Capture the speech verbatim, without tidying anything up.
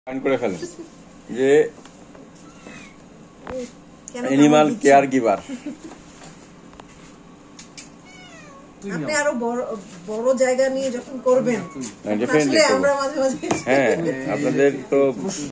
করে ফেলেন যে অ্যানিমাল কেয়ার গিভার। আপনি আরো বড় বড় জায়গা নিয়ে যখন করবেন, আসলে আমরা মাঝে মাঝে হ্যাঁ আপনাদের তো